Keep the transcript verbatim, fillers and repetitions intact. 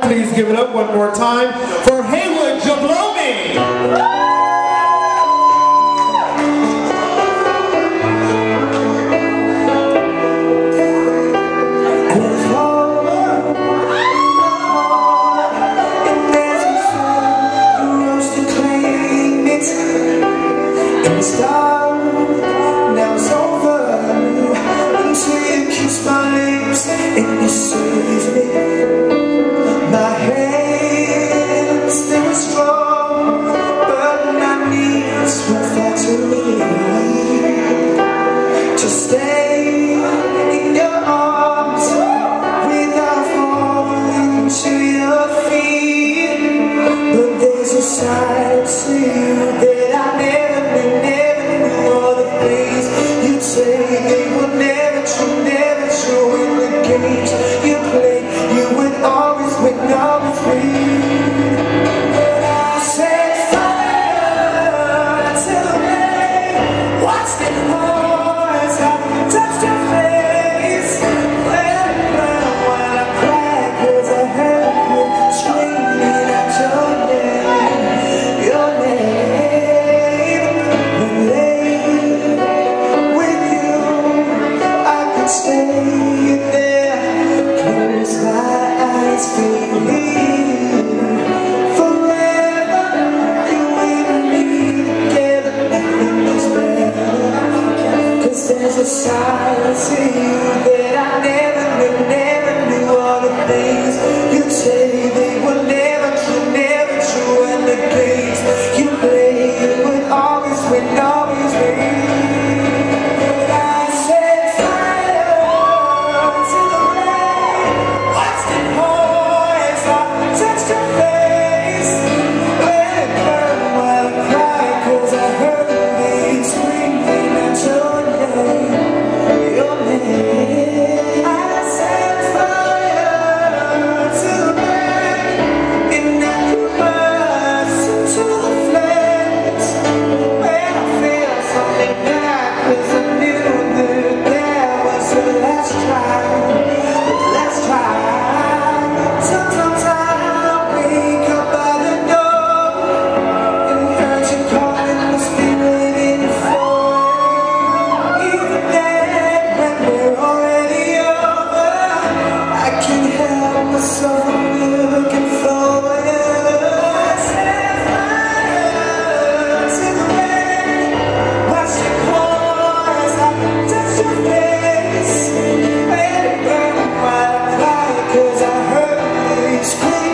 Please give it up one more time for Haywood Jablowme. Now it's over until you kiss my lips and you save me. My hands, they were strong, but my knees won't falter me. To stay in your arms without falling to your feet. But there's a side to you that I never knew, never knew. All the things you say, they were never true, never true. In the games you play, you would always win, always win. I set fire to the rain, watched it pour as I touched your face. Let it burn while I cried, 'cause I heard you screaming out your name, your name. Relate with you, I could stay there, close my eyes, feel you forever. You and me together, nothing is better. 'Cause there's a side to you that I never knew, never knew. All the things you say, they were never true, never true. And the games you play, you would always win, always win. I set fire to the rain, watched it pour as I touched your face. Let it burn while I cried, 'cause I heard me screaming out your name, your name. I set fire to the rain, and I threw us into the flames. When I felt something back, 'cause I knew that there was a last try, last try. Sometimes I wake up by the door and heard you calling, must be waiting for it. Even then, when we're already over, I can't help myself looking forward. I set fire to the rain, watched it pour as I touched your face. Let it burn while I cried, 'cause I heard me scream.